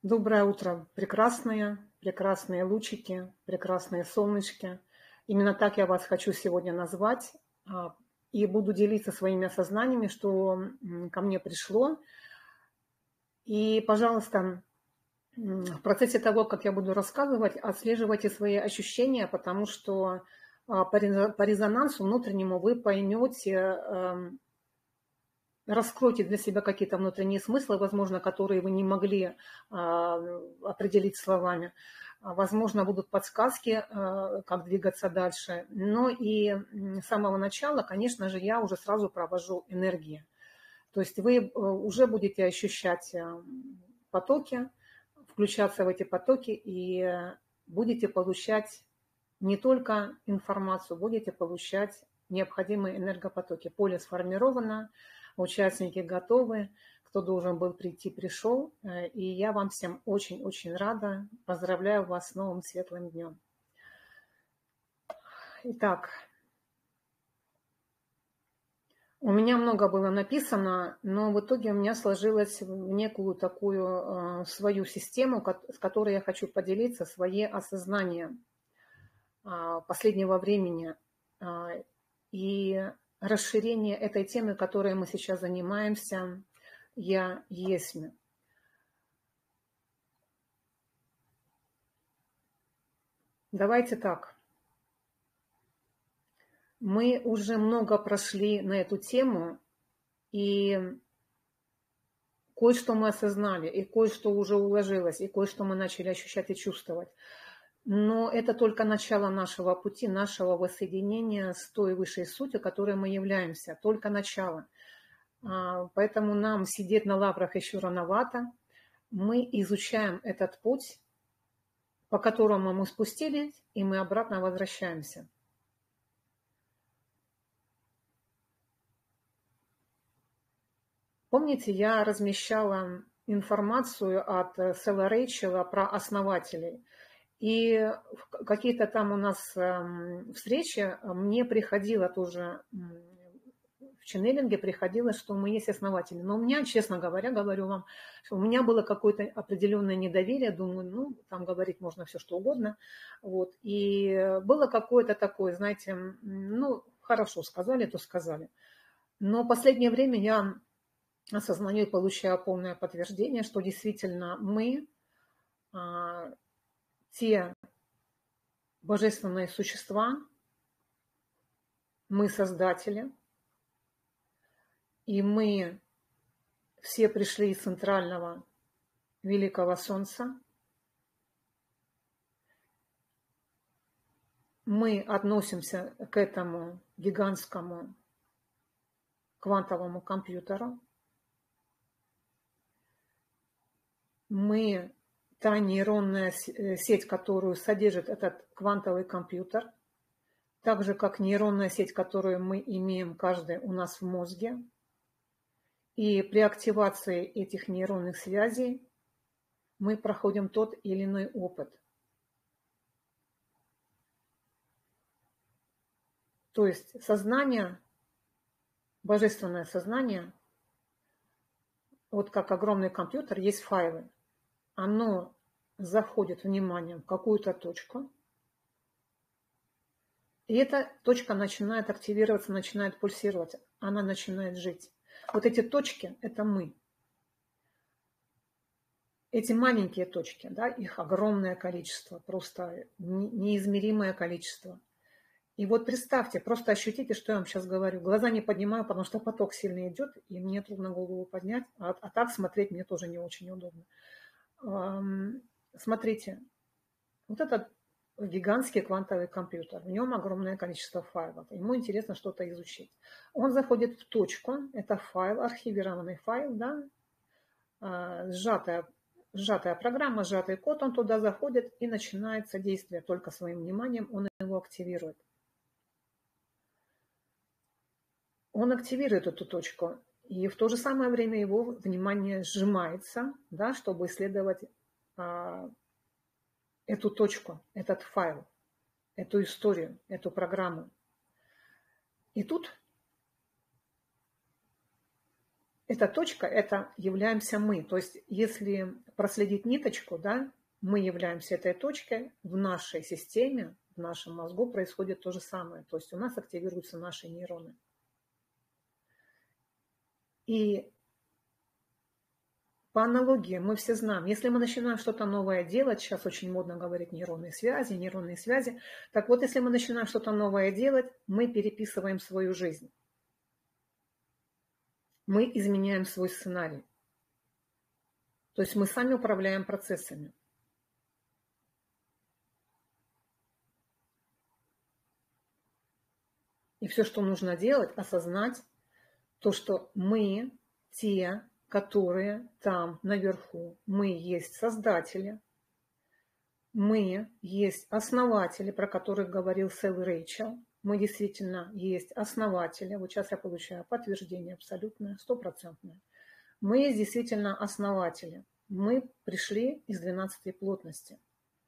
Доброе утро, прекрасные, прекрасные лучики, прекрасные солнышки. Именно так я вас хочу сегодня назвать. И буду делиться своими осознаниями, что ко мне пришло. И, пожалуйста, в процессе того, как я буду рассказывать, отслеживайте свои ощущения, потому что по резонансу внутреннему вы поймете, раскройте для себя какие-то внутренние смыслы, возможно, которые вы не могли определить словами. Возможно, будут подсказки, как двигаться дальше. Но и с самого начала, конечно же, я уже сразу провожу энергии. То есть вы уже будете ощущать потоки, включаться в эти потоки и будете получать не только информацию, будете получать необходимые энергопотоки. Поле сформировано, участники готовы, кто должен был прийти, пришел. И я вам всем очень-очень рада. Поздравляю вас с новым светлым днем. Итак, у меня много было написано, но в итоге у меня сложилась в некую такую свою систему, с которой я хочу поделиться, свои осознания последнего времени и расширение этой темы, которой мы сейчас занимаемся, «Я есмь». Давайте так. Мы уже много прошли на эту тему, и кое-что мы осознали, и кое-что уже уложилось, и кое-что мы начали ощущать и чувствовать. Но это только начало нашего пути, нашего воссоединения с той высшей сутью, которой мы являемся. Только начало. Поэтому нам сидеть на лаврах еще рановато. Мы изучаем этот путь, по которому мы спустились, и мы обратно возвращаемся. Помните, я размещала информацию от Сэла Рэйчела про основателей. И какие-то там у нас встречи мне приходило тоже, в ченнелинге приходило, что мы есть основатели. Но у меня, честно говоря, говорю вам, что у меня было какое-то определенное недоверие. Думаю, ну, там говорить можно все, что угодно. Вот. И было какое-то такое, знаете, ну, хорошо, сказали, то сказали. Но в последнее время я осознаю и получаю полное подтверждение, что действительно мы те божественные существа, мы создатели, и мы все пришли из центрального великого солнца. Мы относимся к этому гигантскому квантовому компьютеру. Мы та нейронная сеть, которую содержит этот квантовый компьютер, так же, как нейронная сеть, которую мы имеем каждый у нас в мозге. И при активации этих нейронных связей мы проходим тот или иной опыт. То есть сознание, божественное сознание, вот как огромный компьютер, есть файлы. Оно заходит вниманием в какую-то точку, и эта точка начинает активироваться, начинает пульсировать, она начинает жить. Вот эти точки – это мы. Эти маленькие точки, да, их огромное количество, просто неизмеримое количество. И вот представьте, просто ощутите, что я вам сейчас говорю. Глаза не поднимаю, потому что поток сильно идет, и мне трудно голову поднять, а так смотреть мне тоже не очень удобно. Смотрите, вот этот гигантский квантовый компьютер, в нем огромное количество файлов, ему интересно что-то изучить. Он заходит в точку, это файл, архивированный файл, да, сжатая программа, сжатый код, он туда заходит и начинается действие только своим вниманием, он его активирует. Он активирует эту точку, и в то же самое время его внимание сжимается, да, чтобы исследовать эту точку, этот файл, эту историю, эту программу. И тут эта точка, это являемся мы. То есть если проследить ниточку, да, мы являемся этой точкой, в нашей системе, в нашем мозгу происходит то же самое. То есть у нас активируются наши нейроны. И по аналогии мы все знаем, если мы начинаем что-то новое делать, сейчас очень модно говорить нейронные связи, так вот, если мы начинаем что-то новое делать, мы переписываем свою жизнь. Мы изменяем свой сценарий. То есть мы сами управляем процессами. И все, что нужно делать, осознать то, что мы те, которые там наверху. Мы есть создатели, мы есть основатели, про которых говорил Сэл Рэйчел. Мы действительно есть основатели. Вот сейчас я получаю подтверждение абсолютное, 100%. Мы есть действительно основатели. Мы пришли из 12-й плотности.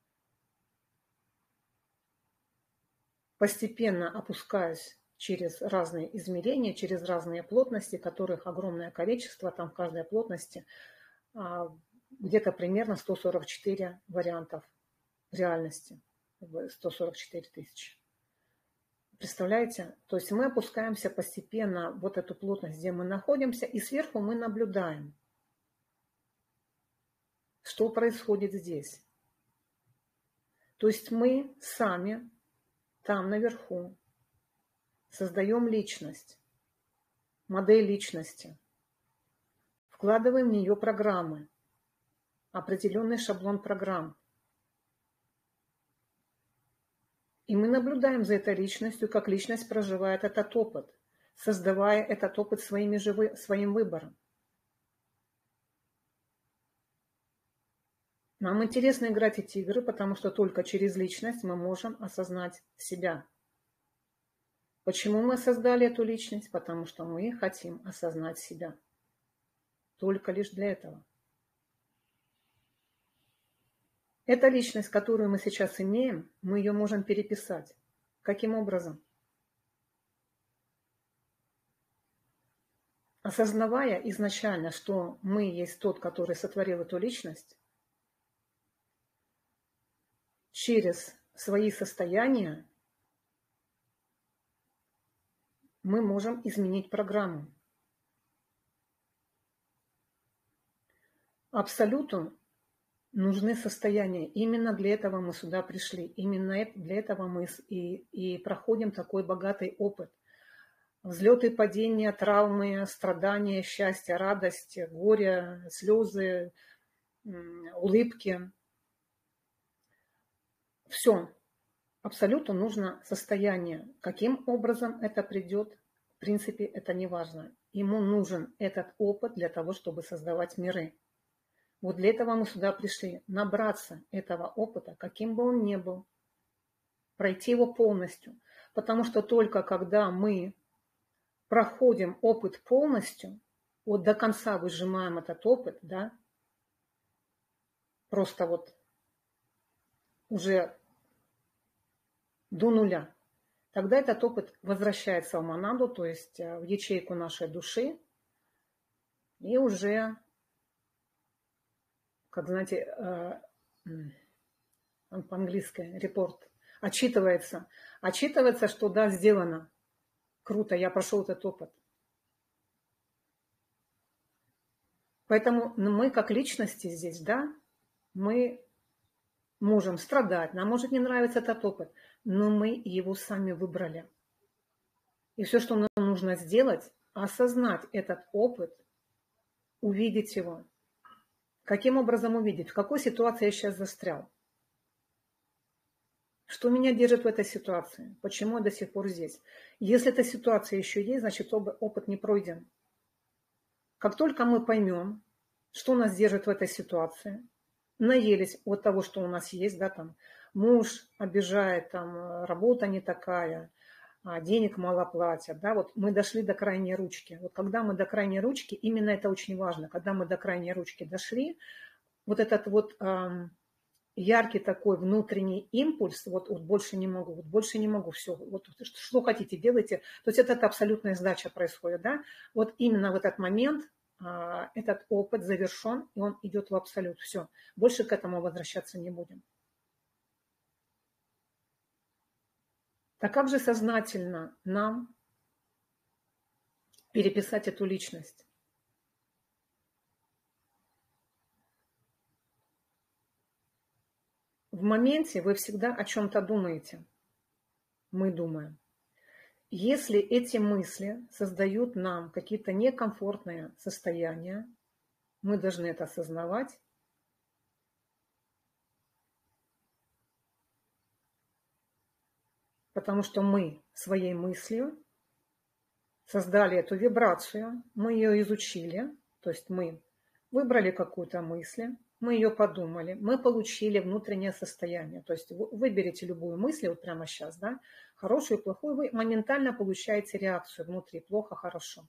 Постепенно опускаюсь через разные измерения, через разные плотности, которых огромное количество, там в каждой плотности где-то примерно 144 вариантов реальности, 144 тысячи. Представляете? То есть мы опускаемся постепенно в вот эту плотность, где мы находимся, и сверху мы наблюдаем, что происходит здесь. То есть мы сами там наверху создаем личность, модель личности, вкладываем в нее программы, определенный шаблон программ. И мы наблюдаем за этой личностью, как личность проживает этот опыт, создавая этот опыт своим выбором. Нам интересно играть эти игры, потому что только через личность мы можем осознать себя. Почему мы создали эту личность? Потому что мы хотим осознать себя. Только лишь для этого. Эта личность, которую мы сейчас имеем, мы ее можем переписать. Каким образом? Осознавая изначально, что мы есть тот, который сотворил эту личность, через свои состояния мы можем изменить программу. Абсолюту нужны состояния. Именно для этого мы сюда пришли. Именно для этого мы и проходим такой богатый опыт. Взлеты, падения, травмы, страдания, счастье, радость, горе, слезы, улыбки. Все. Абсолюту нужно состояние. Каким образом это придет, в принципе, это не важно. Ему нужен этот опыт для того, чтобы создавать миры. Вот для этого мы сюда пришли. Набраться этого опыта, каким бы он ни был. Пройти его полностью. Потому что только когда мы проходим опыт полностью, вот до конца выжимаем этот опыт, да, просто вот уже до нуля, тогда этот опыт возвращается в монаду, то есть в ячейку нашей души, и уже, как знаете, по-английски репорт, отчитывается, что да, сделано, круто, я прошел этот опыт. Поэтому мы как личности здесь, да, мы можем страдать, нам может не нравиться этот опыт, но мы его сами выбрали. И все, что нам нужно сделать, осознать этот опыт, увидеть его. Каким образом увидеть? В какой ситуации я сейчас застрял? Что меня держит в этой ситуации? Почему я до сих пор здесь? Если эта ситуация еще есть, значит опыт не пройден. Как только мы поймем, что нас держит в этой ситуации, наелись от того, что у нас есть, да, там, муж обижает, там, работа не такая, денег мало платят, да, вот мы дошли до крайней ручки. Вот когда мы до крайней ручки, именно это очень важно, когда мы до крайней ручки дошли, вот этот вот яркий такой внутренний импульс, вот больше не могу, все, вот что хотите, делайте. То есть это абсолютная сдача происходит, да. Вот именно в этот момент этот опыт завершен, и он идет в абсолют. Все, больше к этому возвращаться не будем. Так как же сознательно нам переписать эту личность? В моменте вы всегда о чем-то думаете. Мы думаем. Если эти мысли создают нам какие-то некомфортные состояния, мы должны это осознавать. Потому что мы своей мыслью создали эту вибрацию, мы ее изучили, то есть мы выбрали какую-то мысль, мы ее подумали, мы получили внутреннее состояние. То есть выберите любую мысль вот прямо сейчас, да, хорошую, плохую, вы моментально получаете реакцию внутри, плохо, хорошо.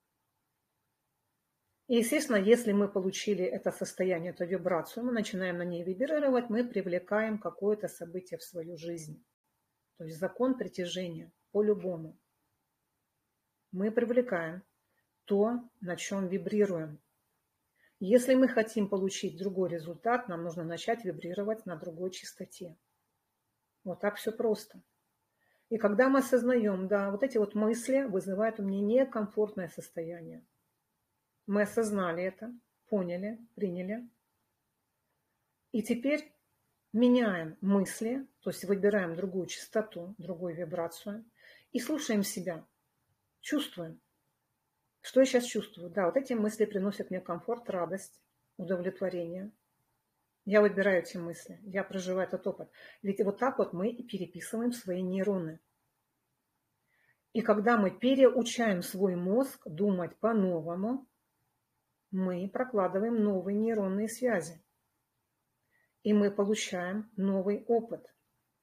И, естественно, если мы получили это состояние, эту вибрацию, мы начинаем на ней вибрировать, мы привлекаем какое-то событие в свою жизнь. То есть закон притяжения по-любому. Мы привлекаем то, на чем вибрируем. Если мы хотим получить другой результат, нам нужно начать вибрировать на другой частоте. Вот так все просто. И когда мы осознаем, да, вот эти вот мысли вызывают у меня некомфортное состояние. Мы осознали это, поняли, приняли. И теперь меняем мысли, то есть выбираем другую частоту, другую вибрацию и слушаем себя, чувствуем. Что я сейчас чувствую? Да, вот эти мысли приносят мне комфорт, радость, удовлетворение. Я выбираю эти мысли, я проживаю этот опыт. Ведь вот так вот мы и переписываем свои нейроны. И когда мы переучаем свой мозг думать по-новому, мы прокладываем новые нейронные связи. И мы получаем новый опыт.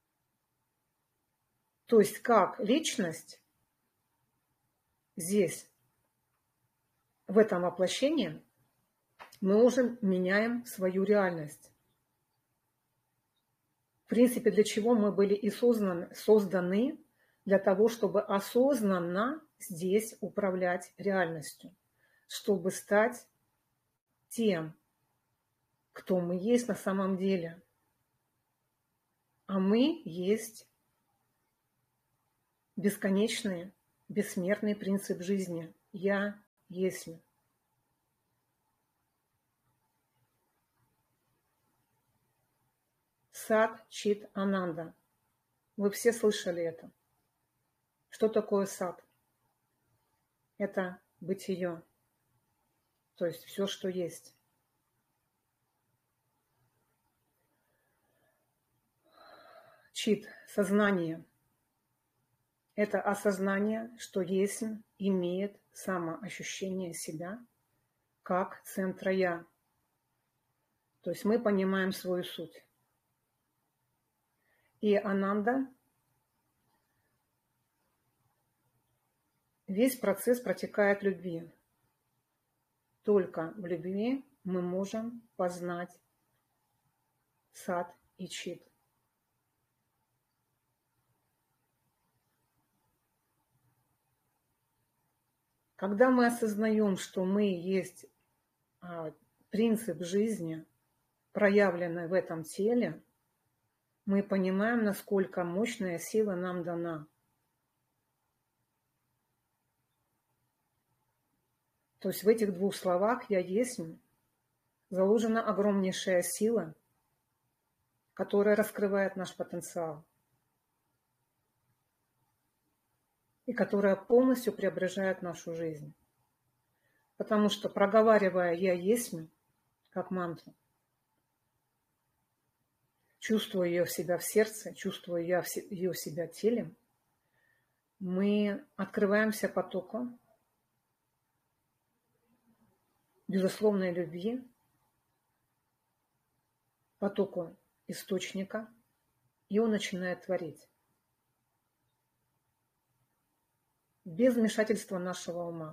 То есть как личность здесь, в этом воплощении, мы уже меняем свою реальность. В принципе, для чего мы были и созданы для того, чтобы осознанно здесь управлять реальностью, чтобы стать тем, кто мы есть на самом деле. А мы есть бесконечный, бессмертный принцип жизни. Я есть. Сат Чит Ананда. Вы все слышали это. Что такое сат? Это бытие. То есть все, что есть. Чит – сознание. Это осознание, что есть, имеет самоощущение себя как центра «я». То есть мы понимаем свою суть. И Ананда, весь процесс протекает в любви. Только в любви мы можем познать сат и чит. Когда мы осознаем, что мы есть принцип жизни, проявленный в этом теле, мы понимаем, насколько мощная сила нам дана. То есть в этих двух словах «я есть» заложена огромнейшая сила, которая раскрывает наш потенциал и которая полностью преображает нашу жизнь. Потому что, проговаривая «я есть» как мантру, чувствуя ее в себя в сердце, чувствуя ее в себя в теле, мы открываемся потоку безусловной любви, потоку источника, и он начинает творить. Без вмешательства нашего ума.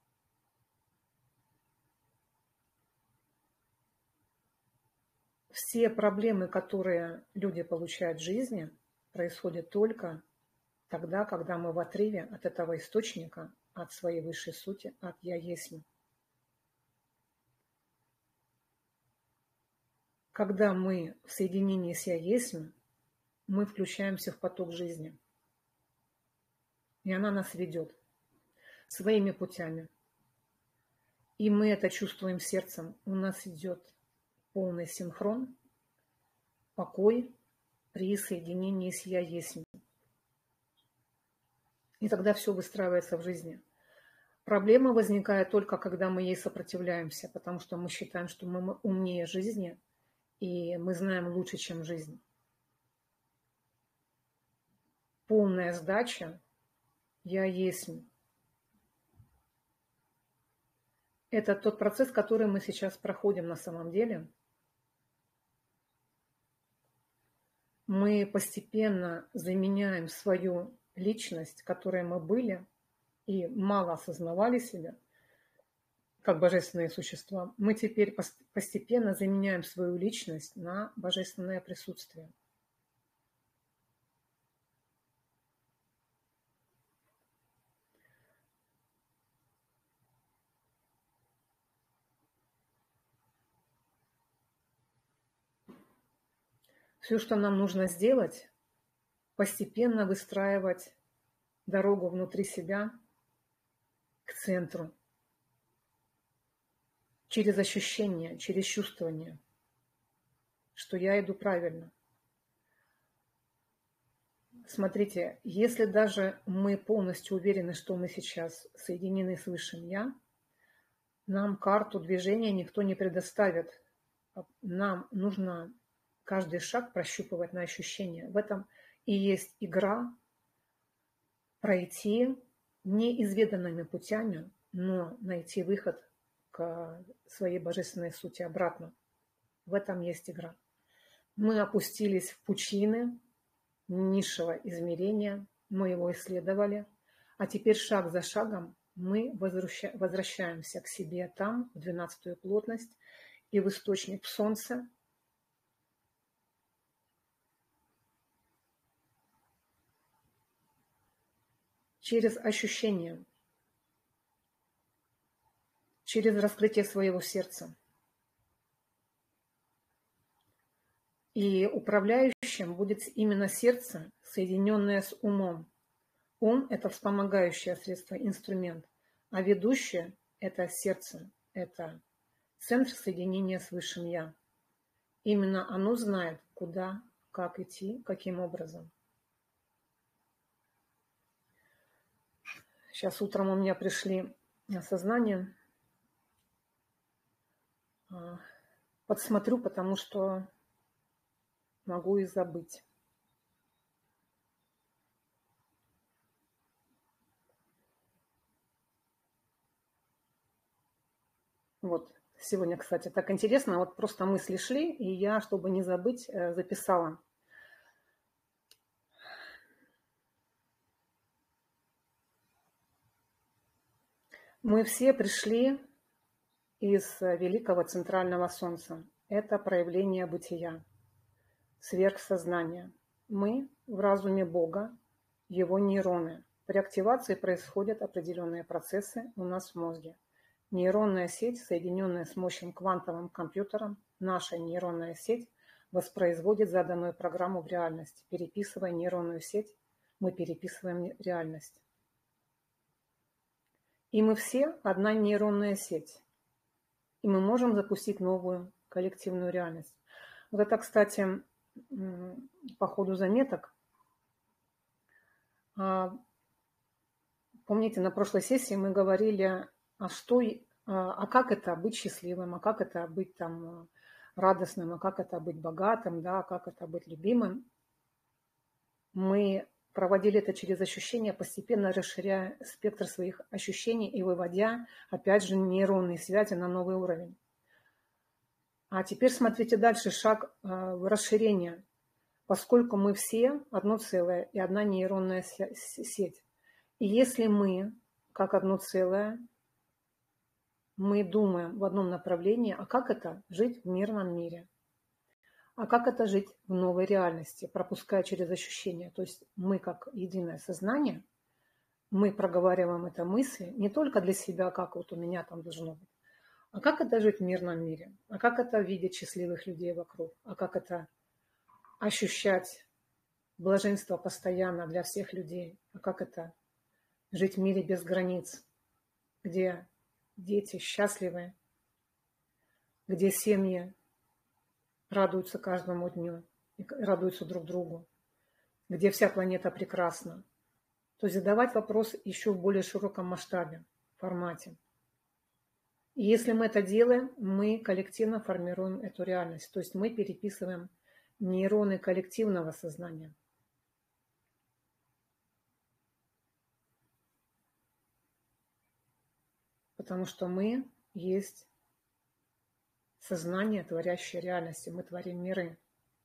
Все проблемы, которые люди получают в жизни, происходят только тогда, когда мы в отрыве от этого источника, от своей высшей сути, от «я есть». когда мы в соединении с Я Есмь, мы включаемся в поток жизни. И она нас ведет своими путями. И мы это чувствуем сердцем. У нас идет полный синхрон, покой при соединении с Я Есмь. И тогда все выстраивается в жизни. Проблема возникает только, когда мы ей сопротивляемся, потому что мы считаем, что мы умнее жизни, и мы знаем лучше, чем жизнь. Полная сдача Я Есмь. Это тот процесс, который мы сейчас проходим на самом деле. Мы постепенно заменяем свою личность, которой мы были, и мало осознавали себя как божественные существа. Мы теперь постепенно заменяем свою личность на божественное присутствие. Все, что нам нужно сделать, постепенно выстраивать дорогу внутри себя к центру. Через ощущение, через чувствование, что я иду правильно. Смотрите, если даже мы полностью уверены, что мы сейчас соединены с Высшим Я, нам карту движения никто не предоставит. Нам нужно каждый шаг прощупывать на ощущения. В этом и есть игра пройти неизведанными путями, но найти выход к своей божественной сути обратно. В этом есть игра. Мы опустились в пучины низшего измерения, мы его исследовали, а теперь шаг за шагом мы возвращаемся к себе там, в 12-ю плотность и в источник в Солнце. Через ощущение, через раскрытие своего сердца. И управляющим будет именно сердце, соединенное с умом. Ум – это вспомогающее средство, инструмент, а ведущее – это сердце, это центр соединения с Высшим Я. Именно оно знает, куда, как идти, каким образом. Сейчас утром у меня пришли осознания. Подсмотрю, потому что могу и забыть. Вот, сегодня, кстати, так интересно, вот просто мысли шли, и я, чтобы не забыть, записала. Мы все пришли из великого центрального солнца. Это проявление бытия, сверхсознания. Мы в разуме Бога, его нейроны. При активации происходят определенные процессы у нас в мозге. Нейронная сеть, соединенная с мощным квантовым компьютером, наша нейронная сеть воспроизводит заданную программу в реальность. Переписывая нейронную сеть, мы переписываем реальность. И мы все одна нейронная сеть. И мы можем запустить новую коллективную реальность. Вот это, кстати, по ходу заметок. Помните, на прошлой сессии мы говорили, как это быть счастливым, а как это быть там радостным, а как это быть богатым, да, а как это быть любимым. Мы проводили это через ощущения, постепенно расширяя спектр своих ощущений и выводя, опять же, нейронные связи на новый уровень. А теперь смотрите дальше, шаг расширения. Поскольку мы все одно целое и одна нейронная сеть. И если мы, как одно целое, мы думаем в одном направлении, а как это жить в мирном мире? А как это жить в новой реальности, пропуская через ощущения? То есть мы, как единое сознание, мы проговариваем это мысли не только для себя, как вот у меня там должно быть, А как это жить в мирном мире? А как это видеть счастливых людей вокруг? А как это ощущать блаженство постоянно для всех людей? А как это жить в мире без границ, где дети счастливы, где семьи радуются каждому дню и радуются друг другу, где вся планета прекрасна? То есть задавать вопрос еще в более широком масштабе, формате. И если мы это делаем, мы коллективно формируем эту реальность. То есть мы переписываем нейроны коллективного сознания. Потому что мы есть сознание, творящее реальности. Мы творим миры.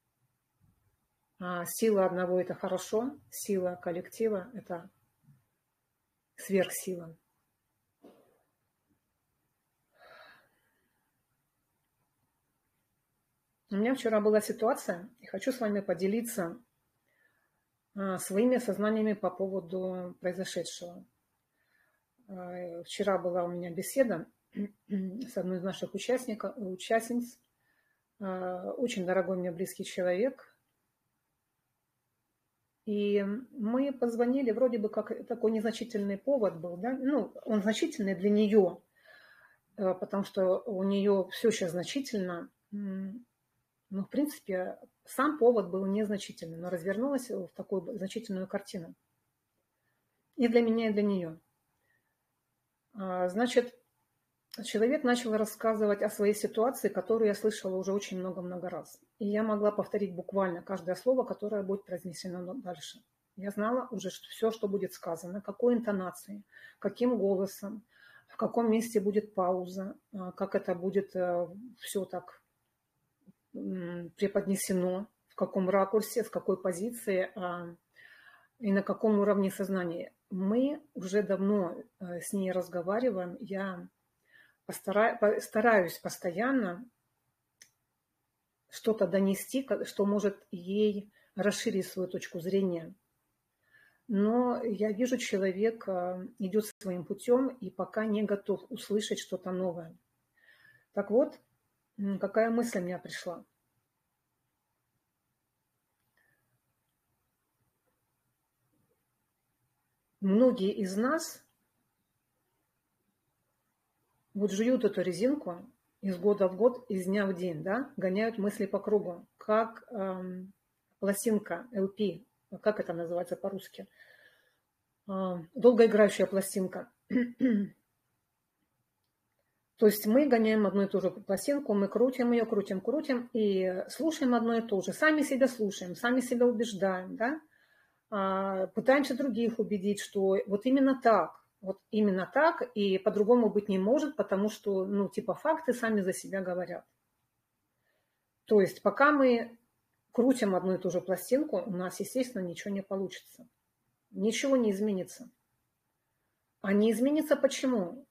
А сила одного – это хорошо, сила коллектива – это сверхсила. У меня вчера была ситуация, и хочу с вами поделиться своими сознаниями по поводу произошедшего. Вчера была у меня беседа с одной из наших участниц, очень дорогой мне близкий человек. И мы позвонили, вроде бы как такой незначительный повод был, да? Ну, он значительный для нее, потому что у нее все сейчас значительно. Ну, в принципе, сам повод был незначительный, но развернулась в такую значительную картину. И для меня, и для нее. Значит, человек начал рассказывать о своей ситуации, которую я слышала уже очень много-много раз. И я могла повторить буквально каждое слово, которое будет произнесено дальше. Я знала уже все, что будет сказано, какой интонацией, каким голосом, в каком месте будет пауза, как это будет все так преподнесено, в каком ракурсе, в какой позиции и на каком уровне сознания. Мы уже давно с ней разговариваем. Я стараюсь постоянно что-то донести, что может ей расширить свою точку зрения. Но я вижу, человек идет своим путем и пока не готов услышать что-то новое. Так вот, какая мысль у меня пришла? Многие из нас вот жуют эту резинку из года в год, из дня в день, да, гоняют мысли по кругу, как пластинка LP, как это называется по-русски, долгоиграющая пластинка. То есть мы гоняем одну и ту же пластинку, мы крутим ее, крутим, и слушаем одно и то же. Сами себя слушаем, сами себя убеждаем, да? Пытаемся других убедить, что вот именно так, и по-другому быть не может, потому что, ну, типа, факты сами за себя говорят. То есть пока мы крутим одну и ту же пластинку, у нас, естественно, ничего не получится. Ничего не изменится. А не изменится почему?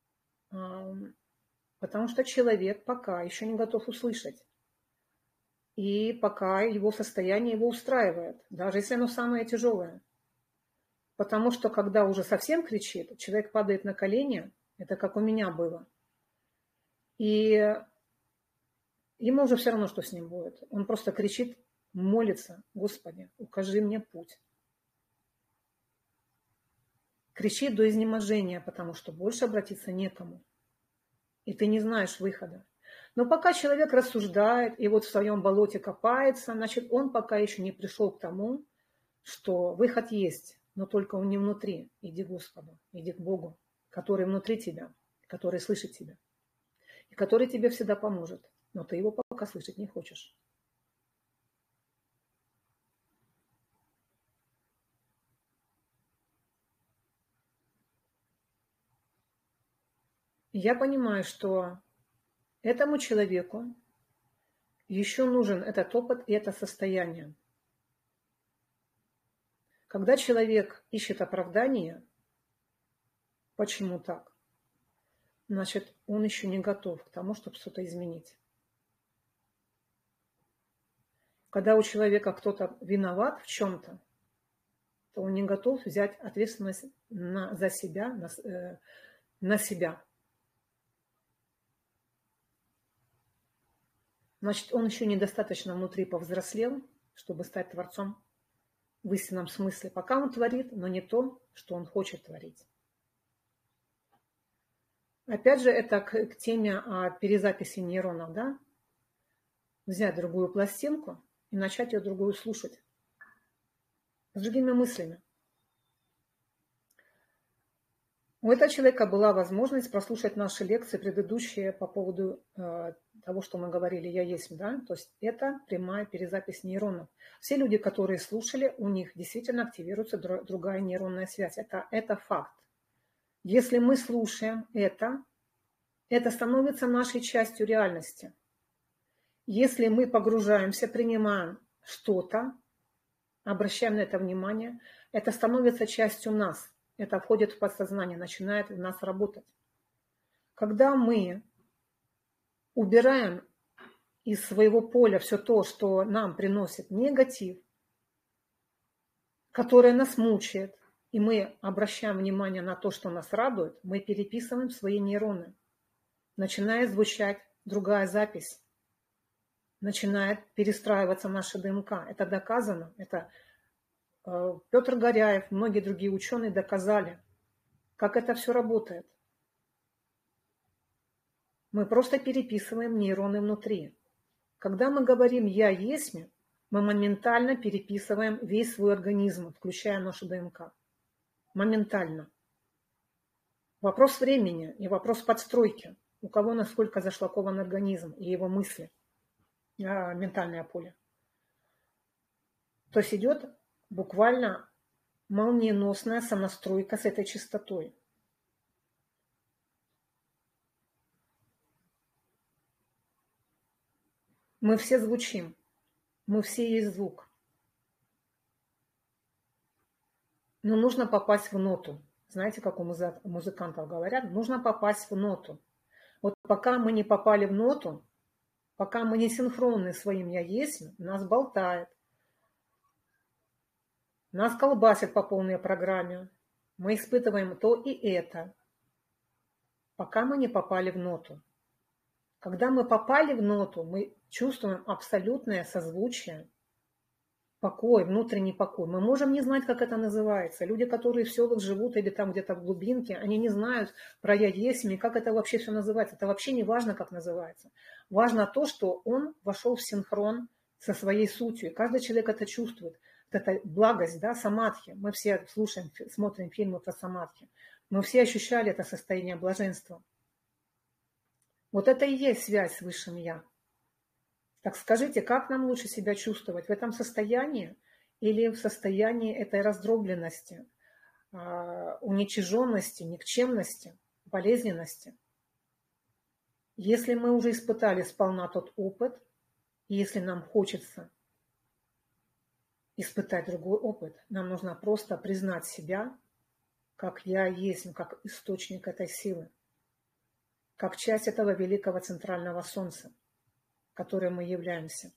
Потому что человек пока еще не готов услышать. И пока его состояние его устраивает, даже если оно самое тяжелое. Потому что когда уже совсем кричит, человек падает на колени, это как у меня было. И ему уже все равно, что с ним будет. Он просто кричит, молится: Господи, укажи мне путь. Кричит до изнеможения, потому что больше обратиться некому. И ты не знаешь выхода. Но пока человек рассуждает и вот в своем болоте копается, значит, он пока еще не пришел к тому, что выход есть, но только он не внутри. Иди к Господу, иди к Богу, который внутри тебя, который слышит тебя, и который тебе всегда поможет. Но ты его пока слышать не хочешь. И я понимаю, что этому человеку еще нужен этот опыт и это состояние. Когда человек ищет оправдание, почему так, значит, он еще не готов к тому, чтобы что-то изменить. Когда у человека кто-то виноват в чем-то, то он не готов взять ответственность за себя, на себя. значит, он еще недостаточно внутри повзрослел, чтобы стать Творцом в истинном смысле. Пока он творит, но не то, что он хочет творить. Опять же, это к теме о перезаписи нейронов, да? Взять другую пластинку и начать ее другую слушать. С другими мыслями. У этого человека была возможность прослушать наши лекции предыдущие по поводу того, что мы говорили «Я есть», да? То есть это прямая перезапись нейронов. Все люди, которые слушали, у них действительно активируется другая нейронная связь. Это факт. Если мы слушаем это становится нашей частью реальности. Если мы погружаемся, принимаем что-то, обращаем на это внимание, это становится частью нас. Это входит в подсознание, начинает в нас работать. Когда мы убираем из своего поля все то, что нам приносит негатив, которое нас мучает, и мы обращаем внимание на то, что нас радует, мы переписываем свои нейроны. Начинает звучать другая запись. Начинает перестраиваться наша ДНК. Это доказано. Это Петр Горяев, многие другие ученые доказали, как это все работает. Мы просто переписываем нейроны внутри. Когда мы говорим «я есть», мы моментально переписываем весь свой организм, включая нашу ДНК. Моментально. Вопрос времени и вопрос подстройки. У кого насколько зашлакован организм и его мысли, ментальное поле. То есть идет буквально молниеносная сонастройка с этой частотой. Мы все звучим, мы все есть звук. Но нужно попасть в ноту. Знаете, как у музыкантов говорят? Нужно попасть в ноту. Вот пока мы не попали в ноту, пока мы не синхронны своим «я есть», нас болтает, нас колбасит по полной программе. Мы испытываем то и это, пока мы не попали в ноту. Когда мы попали в ноту, мы чувствуем абсолютное созвучие, покой, внутренний покой. Мы можем не знать, как это называется. Люди, которые в селах живут или там где-то в глубинке, они не знают про «я есть», и как это вообще все называется. Это вообще не важно, как называется. Важно то, что он вошел в синхрон со своей сутью. И каждый человек это чувствует. Это благость, да, самадхи. Мы все слушаем, смотрим фильмы про самадхи. Мы все ощущали это состояние блаженства. Вот это и есть связь с Высшим Я. Так скажите, как нам лучше себя чувствовать? В этом состоянии или в состоянии этой раздробленности, уничиженности, никчемности, болезненности? Если мы уже испытали сполна тот опыт, и если нам хочется испытать другой опыт, нам нужно просто признать себя, как я есть, как источник этой силы, как часть этого великого центрального солнца, которым мы являемся.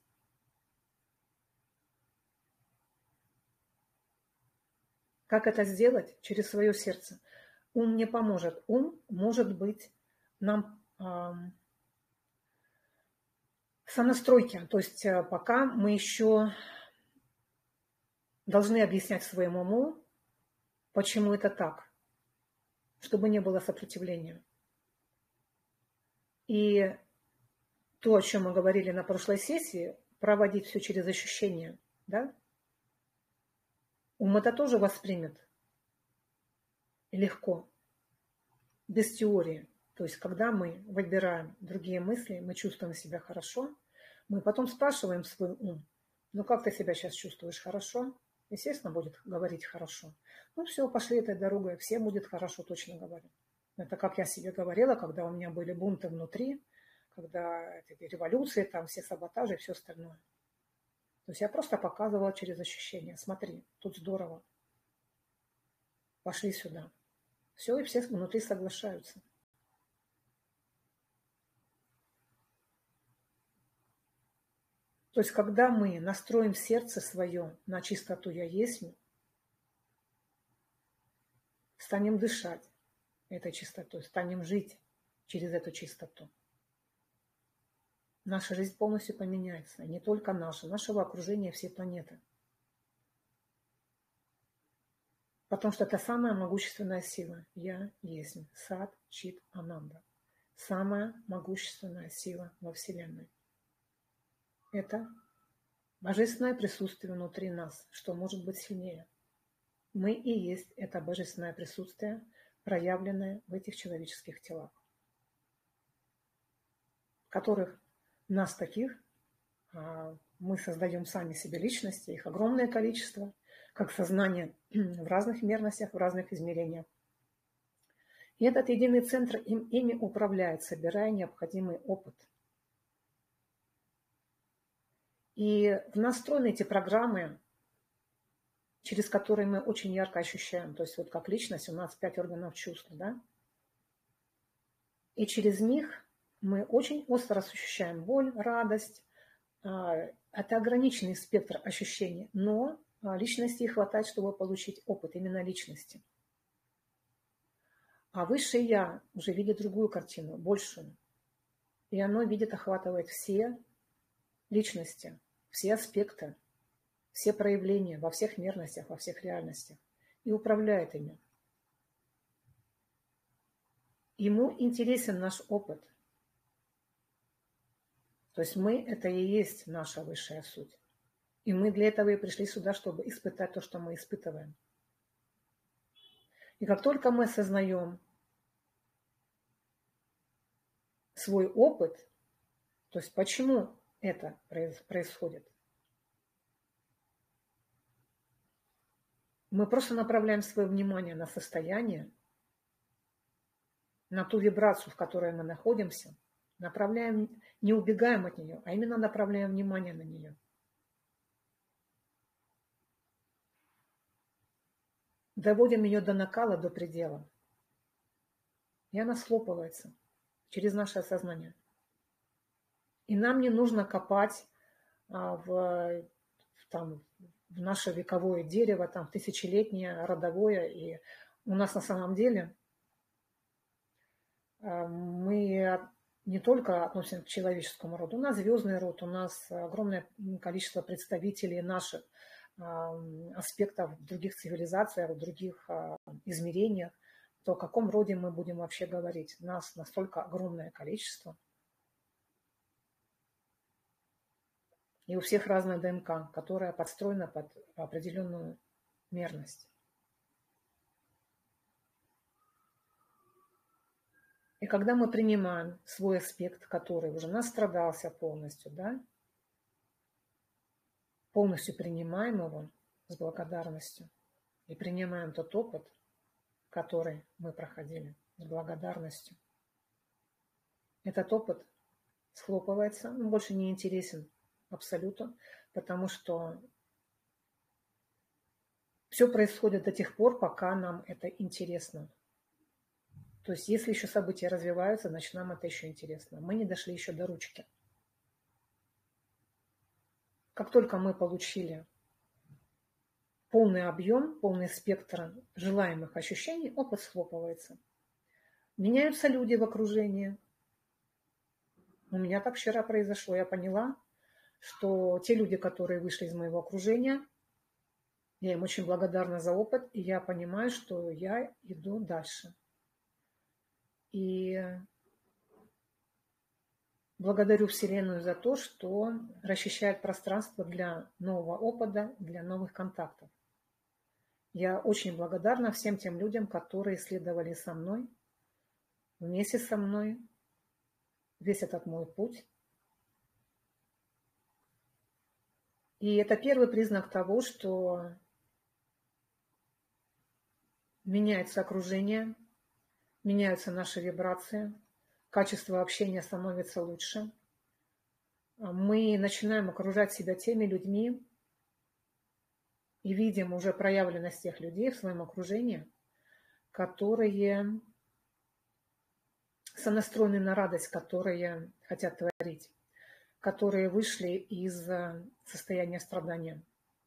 Как это сделать? Через свое сердце. Ум не поможет. Ум может быть нам в сонастройке. То есть пока мы еще должны объяснять своему уму, почему это так, чтобы не было сопротивления. И то, о чем мы говорили на прошлой сессии, проводить все через ощущения, да? Ум это тоже воспримет легко, без теории. То есть, когда мы выбираем другие мысли, мы чувствуем себя хорошо, мы потом спрашиваем свой ум, ну как ты себя сейчас чувствуешь, хорошо? Естественно, будет говорить хорошо. Ну все, пошли этой дорогой, всем будет хорошо, точно говорю. Это как я себе говорила, когда у меня были бунты внутри, когда эти революции, там все саботажи и все остальное. То есть я просто показывала через ощущения. Смотри, тут здорово. Пошли сюда. Все, и все внутри соглашаются. То есть, когда мы настроим сердце свое на чистоту «Я есть», станем дышать этой чистотой, станем жить через эту чистоту. наша жизнь полностью поменяется. Не только наша, нашего окружения, всей планеты. Потому что это самая могущественная сила. Я есть Сат Чит Ананда. Самая могущественная сила во Вселенной. Это божественное присутствие внутри нас, что может быть сильнее. Мы и есть это божественное присутствие, проявленное в этих человеческих телах, которых нас таких мы создаем сами себе личности, их огромное количество, как сознание в разных мерностях, в разных измерениях. И этот единый центр ими управляет, собирая необходимый опыт. И в нас встроены эти программы, через которые мы очень ярко ощущаем. То есть вот как личность у нас 5 органов чувств, да? И через них мы очень остро ощущаем боль, радость. Это ограниченный спектр ощущений, но личности хватает, чтобы получить опыт именно личности. А высшее Я уже видит другую картину, большую. И оно видит, охватывает все личности, все аспекты, все проявления во всех мерностях, во всех реальностях. И управляет ими. Ему интересен наш опыт. То есть мы – это и есть наша высшая суть. И мы для этого и пришли сюда, чтобы испытать то, что мы испытываем. И как только мы осознаем свой опыт, то есть почему это происходит, мы просто направляем свое внимание на состояние, на ту вибрацию, в которой мы находимся, направляем, не убегаем от нее, а именно направляем внимание на нее. Доводим ее до накала, до предела. И она схлопывается через наше осознание. И нам не нужно копать в наше вековое дерево, там, тысячелетнее, родовое. И у нас на самом деле мы не только относимся к человеческому роду, у нас звездный род, у нас огромное количество представителей наших аспектов в других цивилизациях, в других измерениях, то о каком роде мы будем вообще говорить. Нас настолько огромное количество. И у всех разная ДНК, которая подстроена под определенную мерность. И когда мы принимаем свой аспект, который уже настрадался полностью, да, полностью принимаем его с благодарностью и принимаем тот опыт, который мы проходили с благодарностью. Этот опыт схлопывается, он больше не интересен абсолютно, потому что все происходит до тех пор, пока нам это интересно. То есть если еще события развиваются, значит нам это еще интересно. Мы не дошли еще до ручки. Как только мы получили полный объем, полный спектр желаемых ощущений, опыт схлопывается. Меняются люди в окружении. У меня так вчера произошло. Я поняла, что те люди, которые вышли из моего окружения, я им очень благодарна за опыт, и я понимаю, что я иду дальше. И благодарю Вселенную за то, что расчищает пространство для нового опыта, для новых контактов. Я очень благодарна всем тем людям, которые следовали со мной, вместе со мной, весь этот мой путь. И это первый признак того, что меняется окружение, меняются наши вибрации, качество общения становится лучше. Мы начинаем окружать себя теми людьми и видим уже проявленность тех людей в своем окружении, которые сонастроены на радость, которые хотят творить, которые вышли из состояния страдания,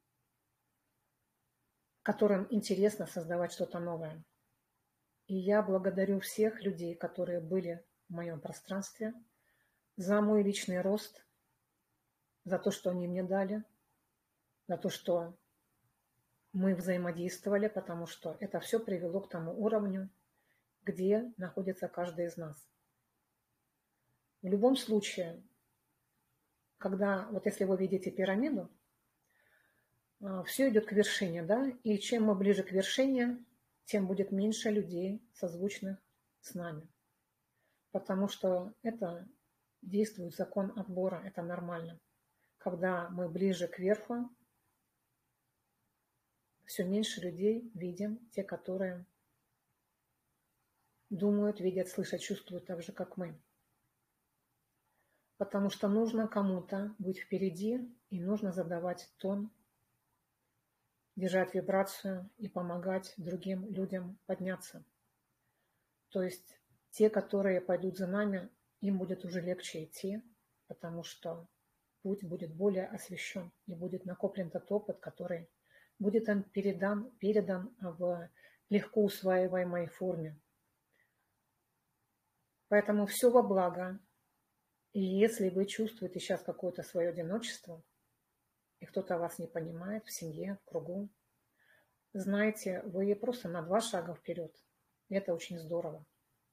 которым интересно создавать что-то новое. И я благодарю всех людей, которые были в моем пространстве, за мой личный рост, за то, что они мне дали, за то, что мы взаимодействовали, потому что это все привело к тому уровню, где находится каждый из нас. В любом случае, когда, вот если вы видите пирамиду, все идет к вершине, да, и чем мы ближе к вершине, тем будет меньше людей, созвучных с нами. Потому что это действует закон отбора, это нормально. Когда мы ближе к верху, все меньше людей видим, те, которые думают, видят, слышат, чувствуют так же, как мы. Потому что нужно кому-то быть впереди, и нужно задавать тон, держать вибрацию и помогать другим людям подняться. То есть те, которые пойдут за нами, им будет уже легче идти, потому что путь будет более освещен и будет накоплен тот опыт, который будет им передан в легко усваиваемой форме. Поэтому все во благо. И если вы чувствуете сейчас какое-то свое одиночество, и кто-то вас не понимает в семье, в кругу, знаете, вы просто на 2 шага вперед. И это очень здорово.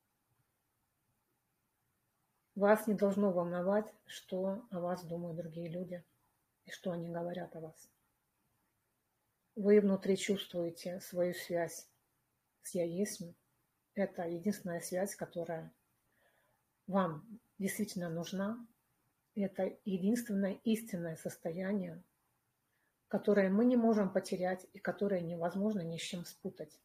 Вас не должно волновать, что о вас думают другие люди и что они говорят о вас. Вы внутри чувствуете свою связь с «Я есть». Это единственная связь, которая вам действительно нужна. Это единственное истинное состояние, которое мы не можем потерять и которое невозможно ни с чем спутать.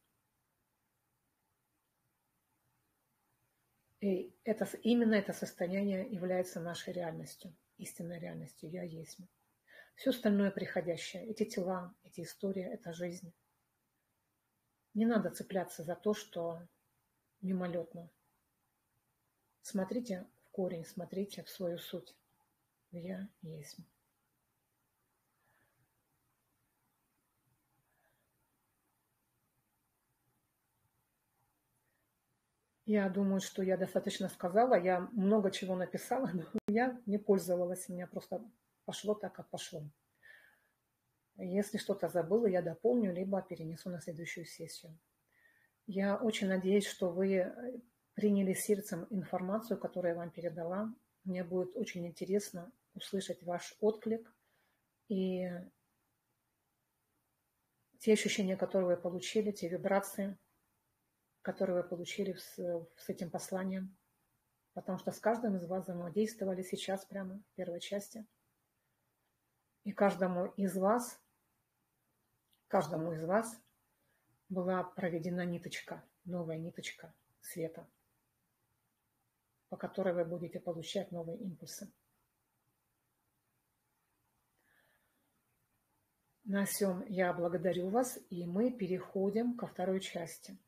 И именно это состояние является нашей реальностью, истинной реальностью «Я есть». Все остальное приходящее, эти тела, эти истории, это жизнь. Не надо цепляться за то, что мимолетно. Смотрите в корень, смотрите в свою суть. Я есть. Я думаю, что я достаточно сказала. Я много чего написала, но я не пользовалась. У меня просто пошло так, как пошло. Если что-то забыла, я дополню, либо перенесу на следующую сессию. Я очень надеюсь, что вы приняли сердцем информацию, которую я вам передала. Мне будет очень интересно услышать ваш отклик и те ощущения, которые вы получили, те вибрации, которые вы получили с этим посланием. Потому что с каждым из вас взаимодействовали сейчас прямо в первой части. И каждому из вас была проведена ниточка, новая ниточка света, по которой вы будете получать новые импульсы. На всем я благодарю вас, и мы переходим ко второй части.